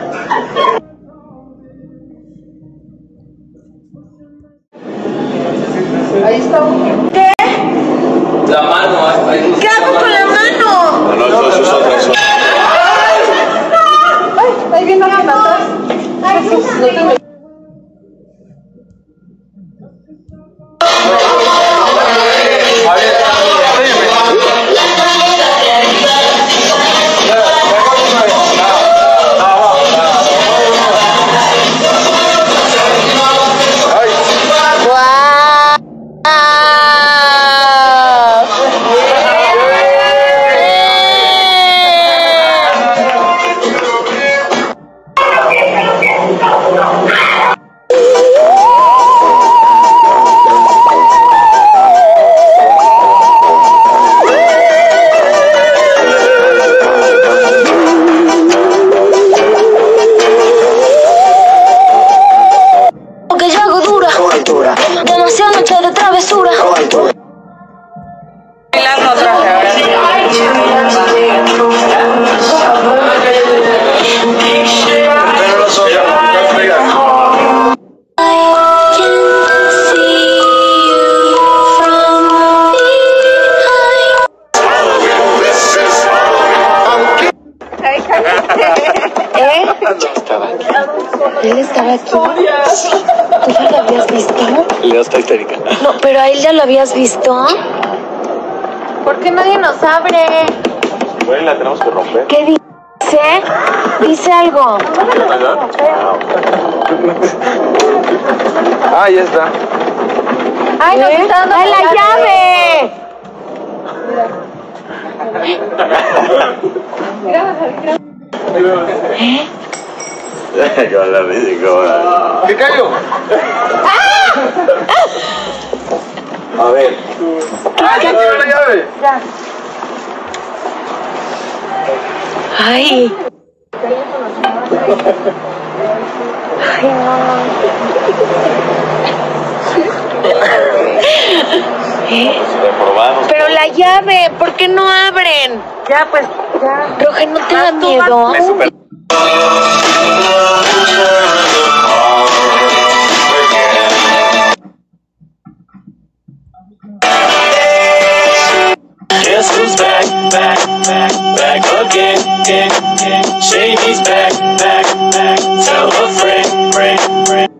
Ahí está. ¿Qué? La mano, ahí. ¿Qué hago con la mano? No, eso es otra cosa. Ay, ahí viene la mano. Ay, demasiado noche de travesura. ¿Él estaba aquí? ¿Tú ya lo habías visto? Leo está histérica. No, pero a él ya lo habías visto. ¿Por qué nadie nos abre? Bueno, la tenemos que romper. ¿Qué dice? Dice algo. Ah, ya está. ¡Ay, nos está dando ¡Ay, la llave! ¿Eh? Yo la vi, ¿qué cayó? A ver. ¡Ah, ya tiró la llave! Ya. Ay. Ay, no. ¿Eh? Pero la llave, ¿por qué no abren? Ya, pues, ya. Roge, ¿no te da miedo? Me super... Guess who's back again. Shady's back. Tell a friend.